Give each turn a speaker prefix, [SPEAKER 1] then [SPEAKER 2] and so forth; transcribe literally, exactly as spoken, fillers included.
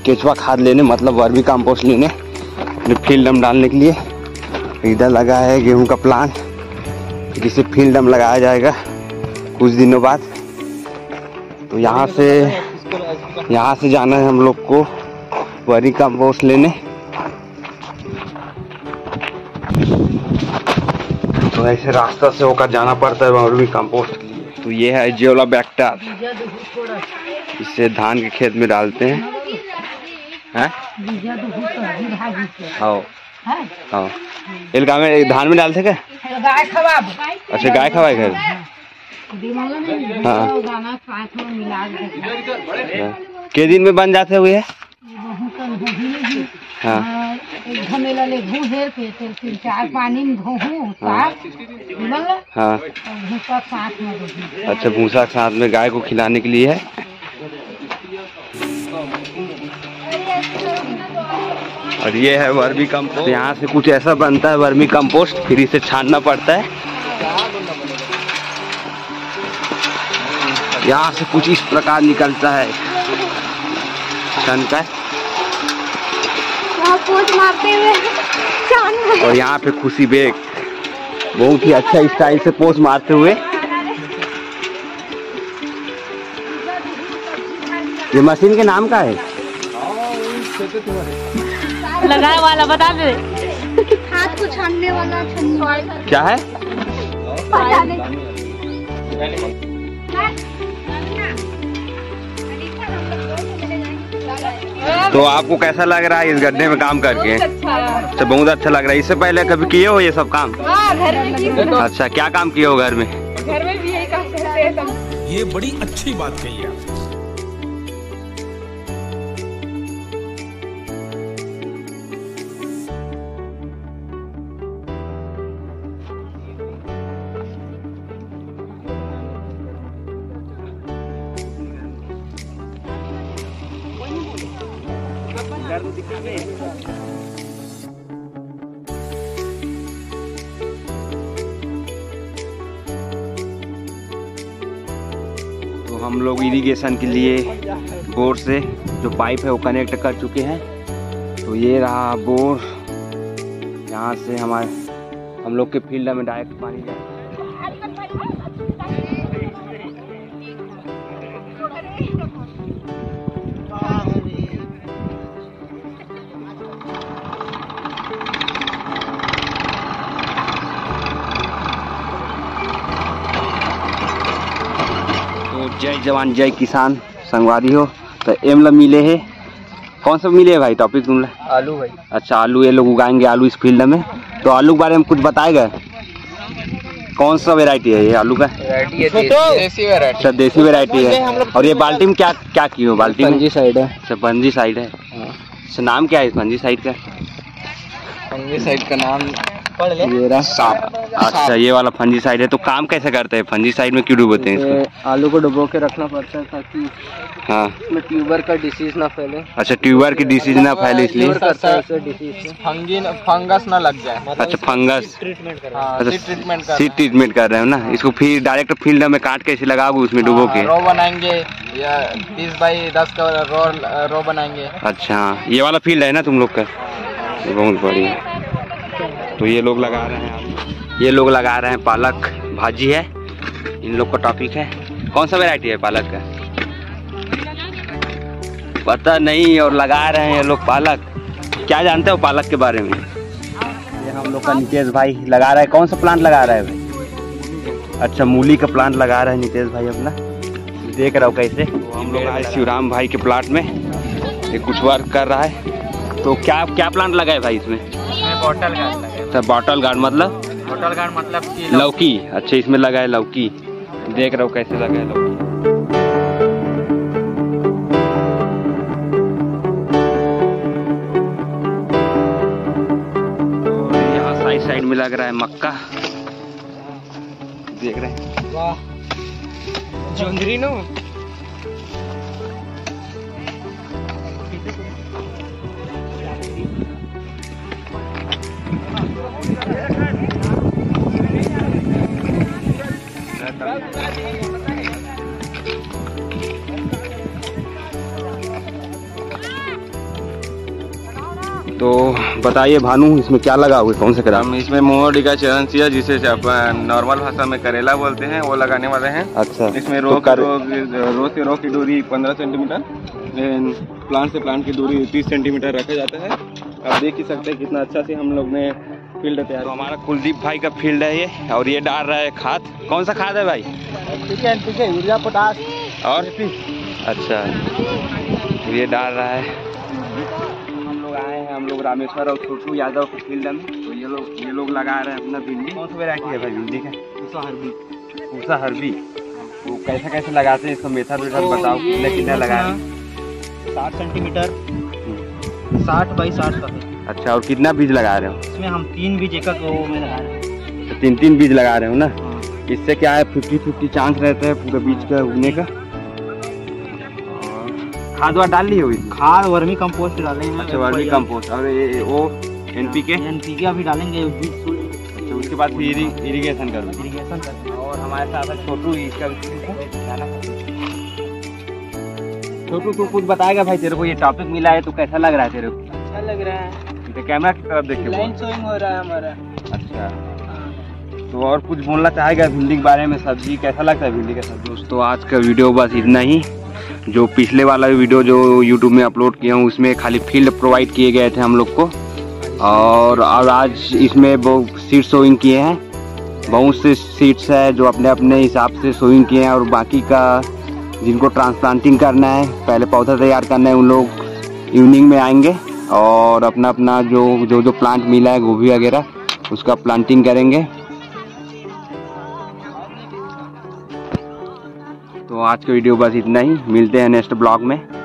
[SPEAKER 1] केचुआ खाद लेने, मतलब वर्मी कंपोस्ट लेने अपने फील्ड में डालने के लिए। इधर लगा है गेहूं का प्लांट, जिसे फील्ड में लगाया जाएगा कुछ दिनों बाद। तो यहाँ से यहाँ से जाना है हम लोग को वर्मी कंपोस्ट लेने। तो ऐसे रास्ता से होकर जाना पड़ता है वर्मी कंपोस्ट के लिए। तो ये है जियोलाबैक्टर, इससे धान के खेत में डालते हैं। हैं? हाँ हाँ, इस गाँव में धान में डालते क्या?
[SPEAKER 2] गाय खवाब।
[SPEAKER 1] अच्छा, गाय खवाए घर। हाँ, के दिन में बन जाते हुए? हाँ,
[SPEAKER 2] घमेला ले घू है के तीन चार पानी में घूँ साफ
[SPEAKER 1] हाँ।
[SPEAKER 2] भूसा साथ में दे।
[SPEAKER 1] अच्छा, भूसा साथ में गाय को खिलाने के लिए है। और ये है वर्मी कंपोस्ट। यहाँ से कुछ ऐसा बनता है वर्मी कंपोस्ट, फिर इसे छानना पड़ता है। यहाँ से कुछ इस प्रकार निकलता है छन का,
[SPEAKER 3] मारते हुए।
[SPEAKER 1] और यहाँ पे खुशी बेग बहुत ही अच्छा स्टाइल से पोस्ट मारते हुए। ये मशीन के नाम का है?
[SPEAKER 3] लगाए वाला बता दे। हाथ को छानने वाला
[SPEAKER 1] क्या है?
[SPEAKER 3] पता नहीं।
[SPEAKER 1] तो आपको कैसा लग रहा है इस गड्ढे में काम करके? अच्छा, बहुत अच्छा लग रहा है। इससे पहले कभी किए हो ये सब काम?
[SPEAKER 2] हाँ, घर में किए।
[SPEAKER 1] अच्छा, क्या काम किए हो घर में?
[SPEAKER 2] घर में भी यही काम करते हैं।
[SPEAKER 4] ये बड़ी अच्छी बात कही है।
[SPEAKER 1] तो हम लोग इरिगेशन के लिए बोर से जो पाइप है वो कनेक्ट कर चुके हैं। तो ये रहा बोर, यहाँ से हमारे हम लोग के फील्ड में डायरेक्ट पानी जाए। जय जवान जय किसान संगवारी हो। तो एम ला मिले है, कौन सा मिले है भाई टॉपिक तुम?
[SPEAKER 5] आलू भाई।
[SPEAKER 1] अच्छा, आलू ये लोग उगाएंगे आलू इस फील्ड में। तो आलू के बारे में कुछ बताएगा? कौन सा वैरायटी है ये आलू का?
[SPEAKER 5] वैरायटी है देसी वैरायटी।
[SPEAKER 1] अच्छा, देसी वैरायटी है। और ये बाल्टी में क्या क्या की हो? बाल्टी में
[SPEAKER 5] फंजी साइड है।
[SPEAKER 1] अच्छा, फंजी साइड है। अच्छा, नाम क्या है इस फंजी साइड का?
[SPEAKER 5] फंजी साइड का नाम
[SPEAKER 1] ये रहा सांप। अच्छा, ये वाला फंजी साइड है। तो काम कैसे करते हैं फंजी साइड में, क्यों डुबोते हैं इसको?
[SPEAKER 5] आलू को डुबो के रखना पड़ता है ताकि
[SPEAKER 1] हाँ
[SPEAKER 5] इसमें ट्यूबर का डिसीज ना फैले।
[SPEAKER 1] अच्छा, ट्यूबर की डिसीज ना फैले इसलिए
[SPEAKER 5] फंगी फंगस ना लग जाए।
[SPEAKER 1] अच्छा, fungus
[SPEAKER 5] treatment
[SPEAKER 1] treatment seed treatment कर रहे हो ना। इसको फिर डायरेक्ट फील्ड में काट के ऐसे लगाओगे उसमें डुबो के?
[SPEAKER 5] रो बनाएंगे या तीस बाई दस का रो रो बनाएंगे।
[SPEAKER 1] अच्छा, ये वाला फील्ड है ना तुम लोग का? बहुत बढ़िया। तो ये लोग लगा रहे हैं ये लोग लगा रहे हैं पालक भाजी है, इन लोग का टॉपिक है। कौन सा वैरायटी है पालक का पता नहीं, और लगा रहे हैं ये लोग पालक। क्या जानते हो पालक के बारे में? ये हम लोग का नितेश भाई लगा रहा है। कौन सा प्लांट लगा रहा है भाई? अच्छा, मूली का प्लांट लगा रहा है नितेश भाई अपना, देख रहा हो कैसे। तो हम लोग आए शिवराम भाई के प्लाट में, ये कुछ वर्क कर रहा है। तो क्या क्या प्लांट लगा है भाई इसमें?
[SPEAKER 5] बॉटल गार्ड लगा
[SPEAKER 1] है। बॉटल गार्ड मतलब?
[SPEAKER 5] बॉटल गार्ड मतलब कि
[SPEAKER 1] लौकी। अच्छा, इसमें लगा है लौकी, देख रहा हूँ कैसे लगा है लौकी। और यहाँ साइड साइड में लग रहा है मक्का, देख रहे हैं।
[SPEAKER 5] वाह, जोंधरी नो।
[SPEAKER 1] तो बताइए भानु, इसमें क्या लगा हुआ है, कौन सा कदम?
[SPEAKER 6] हम इसमें मोमोडी का चरणसिया, जिसे नॉर्मल भाषा में करेला बोलते हैं, वो लगाने वाले हैं।
[SPEAKER 1] अच्छा,
[SPEAKER 6] इसमें रो
[SPEAKER 1] तो कर...
[SPEAKER 6] रो, रो से रो की दूरी पंद्रह सेंटीमीटर, प्लांट से प्लांट की दूरी तीस सेंटीमीटर रखा जाता है। आप देख ही सकते हैं कितना अच्छा से हम लोग ने फील्ड तैयार।
[SPEAKER 1] तो हमारा कुलदीप भाई का फील्ड है ये, और ये डाल रहा है खाद। कौन सा खाद है भाई?
[SPEAKER 5] यूरिया, पोटाश
[SPEAKER 1] और अच्छा, ये डाल रहा है। हम लोग आए हैं, हम लोग रामेश्वर और छोटू यादव के फील्ड में। तो ये लोग ये लोग लगा रहे हैं अपना भिंडी। कौन सा वेराइटी है भाई भिंडी का?
[SPEAKER 5] पूसा हरबी।
[SPEAKER 1] पूसा हरबी। तो कैसे कैसे लगाते हैं इसको, मेथड वेथड बताओ, कितने कितने लगा रहे हैं?
[SPEAKER 5] साठ सेंटीमीटर, साठ बाई साठ का है।
[SPEAKER 1] अच्छा, और कितना बीज लगा रहे हो?
[SPEAKER 5] इसमें हम तीन बीज एक में लगा रहे हैं।
[SPEAKER 1] तो तीन तीन बीज लगा रहे हो ना? इससे क्या है, फिफ्टी फिफ्टी चांस रहता है पूरे बीज का उगने का। खाद वाद डाल ली होगी?
[SPEAKER 5] खाद वर्मी कंपोस्ट डालेंगे।
[SPEAKER 1] अच्छा, वर्मी कंपोस्ट। और ये वो एनपीके
[SPEAKER 5] एनपीके अभी डालेंगे बीज।
[SPEAKER 1] अच्छा, उसके बाद फिर इरिगेशन कर दो।
[SPEAKER 5] इरिगेशन कर।
[SPEAKER 1] और हमारे साथ छोटू, इसका छोटू तू कुछ बताएगा भाई, तेरे को ये टॉपिक मिला है तो कैसा लग रहा है तेरे को?
[SPEAKER 5] अच्छा लग रहा है।
[SPEAKER 1] तो कैमरा की तरफ देख के
[SPEAKER 5] लाइन शोइंग हो रहा है हमारा।
[SPEAKER 1] अच्छा, तो और कुछ बोलना चाहेगा भिंडी के बारे में? सब्जी कैसा लगता है भिंडी का सब्जी? दोस्तों, आज का वीडियो बस इतना ही। जो पिछले वाला वीडियो जो यूट्यूब में अपलोड किया हूँ, उसमें खाली फील्ड प्रोवाइड किए गए थे हम लोग को, और और आज इसमें वो सीड सोइंग किए हैं। बहुत से सीड्स है जो अपने अपने हिसाब से सोइंग किए हैं, और बाकी का जिनको ट्रांसप्लांटिंग करना है, पहले पौधा तैयार करना है, उन लोग इवनिंग में आएंगे और अपना अपना जो जो जो प्लांट मिला है, गोभी वगैरह, उसका प्लांटिंग करेंगे। तो आज का वीडियो बस इतना ही, मिलते हैं नेक्स्ट ब्लॉग में।